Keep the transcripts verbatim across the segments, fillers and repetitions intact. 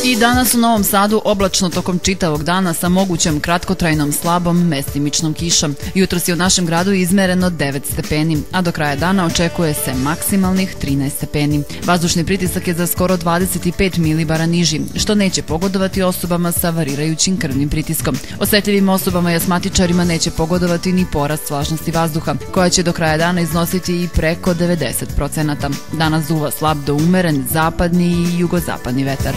I danas u Novom Sadu oblačno tokom čitavog dana sa mogućom kratkotrajnom slabom mestimičnom kišom. Jutros je u našem gradu izmereno devet stepeni, a do kraja dana očekuje se maksimalnih trinaest stepeni. Vazdušni pritisak je za skoro dvadeset pet milibara niži, što neće pogodovati osobama sa varirajućim krvnim pritiskom. Osetljivim osobama i asmatičarima neće pogodovati ni porast vlažnosti vazduha, koja će do kraja dana iznositi i preko devedeset procenata. Danas duva slab do umeren zapadni i jugozapadni vetar.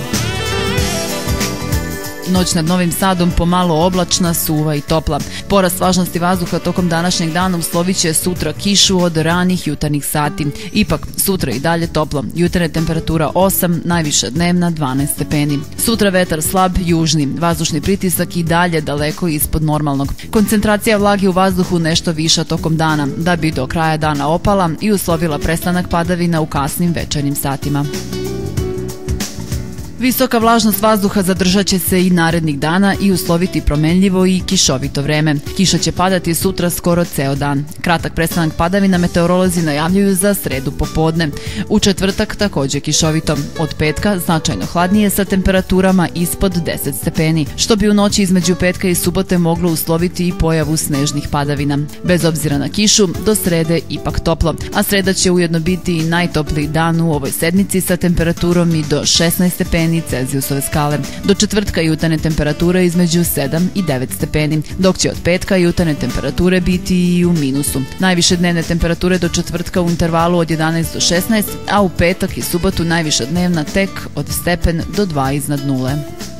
Noć nad Novim Sadom pomalo oblačna, suva i topla. Porast vlažnosti vazduha tokom današnjeg dana uslovit će sutra kišu od ranih jutarnjih sati. Ipak, sutra i dalje toplo. Jutarnja temperatura osam, najviša dnevna dvanaest stepeni. Sutra vetar slab, južni. Vazdušni pritisak i dalje daleko ispod normalnog. Koncentracija vlage u vazduhu nešto viša tokom dana, da bi do kraja dana opala i uslovila prestanak padavina u kasnim večernjim satima. Visoka vlažnost vazduha zadržat će se i narednih dana i usloviti promenljivo i kišovito vreme. Kiša će padati sutra skoro ceo dan. Kratak prestanak padavina meteorolozi najavljuju za sredu popodne. U četvrtak takođe kišovito. Od petka značajno hladnije sa temperaturama ispod deset stepeni, što bi u noći između petka i subote moglo usloviti i pojavu snežnih padavina. Bez obzira na kišu, do srede ipak toplo, a sreda će ujedno biti i najtopliji dan u ovoj sedmici sa temperaturom i do šesnaest stepeni Celzijusove skale. Do četvrtka jutarnje temperature između sedam i devet stepeni, dok će od petka jutarnje temperature biti i u minusu. Najviše dnevne temperature do četvrtka u intervalu od jedanaest do šesnaest, a u petak i subotu najviša dnevna tek od stepen do dva iznad nule.